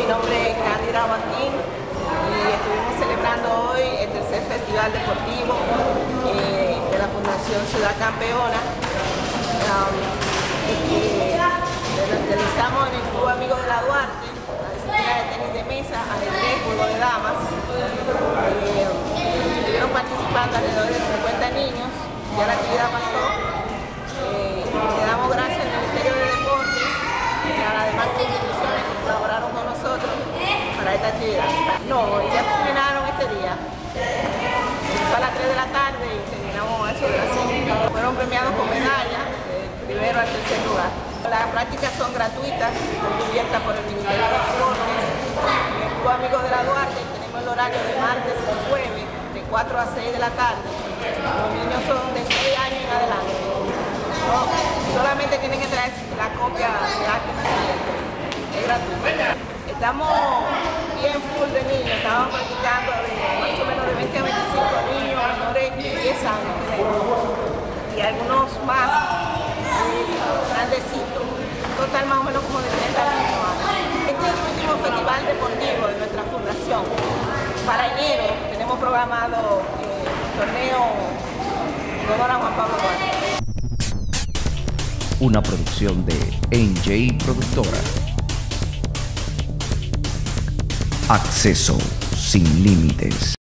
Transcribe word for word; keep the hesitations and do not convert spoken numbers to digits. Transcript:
nombre es Cándida Joaquín y estuvimos celebrando hoy el tercer Festival Deportivo eh, de la Fundación Ciudad Campeona, um, que realizamos en el Club Amigos de la Duarte, la disciplina de tenis de mesa, ajedrez, juego de damas. Eh, estuvieron participando alrededor de cincuenta niños, ya la actividad pasó. Eh, le damos gracias al Ministerio de Deportes y a las demás instituciones que colaboraron con nosotros para esta actividad. No, ya terminaron este día. Empezó a las tres de la tarde y terminamos a eso de las cinco. Fueron premiados con medallas, del primero al tercer lugar. Las prácticas son gratuitas, cubiertas por el Ministerio de Deportes. En el Club Amigos de la Duarte tenemos el horario de martes y jueves, de cuatro a seis de la tarde. Los niños son de seis años en adelante. No, solamente tienen que traer la copia de acta es gratuito. Estamos bien full de niños, estamos practicando de más o menos de veinte a veinticinco niños menores de diez años y algunos más grandecitos, total más o menos como de treinta niños. Este es el último festival deportivo de nuestra fundación. Para enero tenemos programado eh, el torneo en honor a Juan Pablo Duarte. Una producción de N J Productora. Acceso sin límites.